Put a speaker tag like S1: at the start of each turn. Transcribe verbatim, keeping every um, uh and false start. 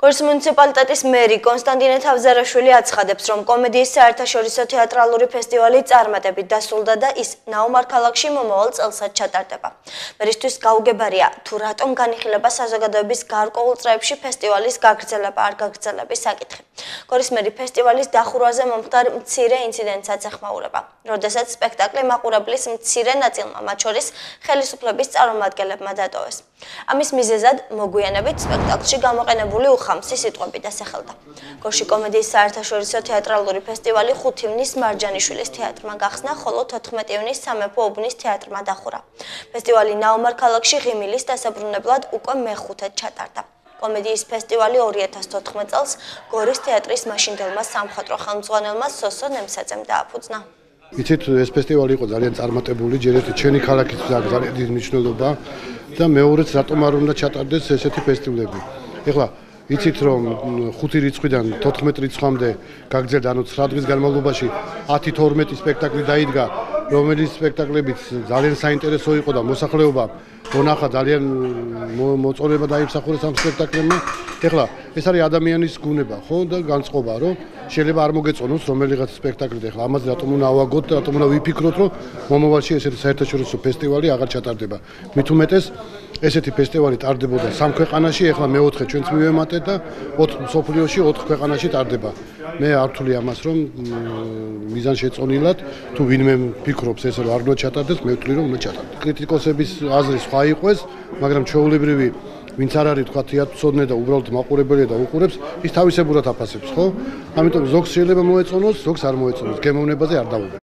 S1: გორის მუნიციპალიტეტის მერი კონსტანტინე თავზარაშვილი აცხადებს, რომ კომედიის საერთაშორისო თეატრალური ფესტივალი წარმატებით დასრულდა და ის ნაუმარ ქალაქში მომავალ წელსაც ჩატარდება. მერისთვის გაუგებარია, თუ რატომ განიხილება საზოგადოების გარკვეულ წრეებში ფესტივალის გაგრძელება არ გაგრძელების საკითხი. გორის მერი ფესტივალის დახურვაზე მომხდარ მცირე ინციდენტსაც ეხმაურება, როდესაც სპექტაკლი მაყურებლის მცირე ნაწილმა, მათ შორის ხელისუფლების წარმომადგენლებმა დატოვეს. ამის მიზეზად მოგვიანებით სპექტაკლში გამოყენებული უხამსი სიტყვები დასახელდა. გორში კომედიის საერთაშორისო თეატრალური ფესტივალი ხუთი ივნის მარჯანიშვილის თეატრმა გახსნა, ხოლო თოთხმეტი ივნის სამეფო უბნის თეატრმა დახურა. ფესტივალი ნაუმარ ქალაქში ღიმილის დასაბრუნებლად უკვე მეხუთედ ჩატარდა. კომედიის ფესტივალი ორი ათას თოთხმეტ წელს გორის თეატრის მაშინდელმა სამხატვრო ხელმძღვანელმა სოსო ნემსაძემ დააფუძნა.
S2: იცით, ეს ფესტივალი იყო ძალიან წარმატებული, ჯერ ერთი ჩვენი ქალაქის ძალიან დიდი მნიშვნელობა და მეორეც რატომ არ უნდა ჩატარდეს ესეთი ფესტივალები. ეხლა იცით, რომ ხუთი რიცხვიდან თოთხმეტ რიცხვამდე გაგრძელდა, ანუ ცხრა დღის განმავლობაში ათი თორმეტი სპექტაკლი დაიდგა, რომელიც სპექტაკლებიც ძალიან საინტერესო იყო და მოსახლეობა მონახა ძალიან მოწონება დაიმსახურა ამ სპექტაკლებმა. ეხლა ეს არის ადამიანის გუნება, ხო და განწყობა, რომ შეიძლება არ მოგეწონოს რომელიღაც სპექტაკლი და ეხლა ამაზე რატომ უნდა ავაგოთ და რატომ უნდა ვიფიქროთ, რომ მომავალში ესეთი საერთაშორისო ფესტივალი აღარ ჩატარდება. მით უმეტეს ესეთი ფესტივალი ტარდებოდა სამ ქვეყანაში, ეხლა მეოთხე ჩვენც მივემატეთ და ოთხ მსოფლიოში ოთხ ქვეყანაში ტარდება. მე არ ვთვლი ამას, რომ მიზანშეწონილად თუ ვინმე ფიქრობს ესე რომ არ უნდა ჩატარდეს, მე ვთვლი რომ უნდა ჩატარდეს. კრიტიკოსების აზრი სხვა იყოს, მაგრამ ჩვეულებრივი ვინც არ არის თქვა თეატრსოდნე და უბრალოდ მაყურებელია და უყურებს, ის თავისებურად აფასებს, ხო? ამიტომ ზოგს შეიძლება მოეწონოს, ზოგს არ მოეწონოს. გემოვნებაზე არ დავუბრუნდ.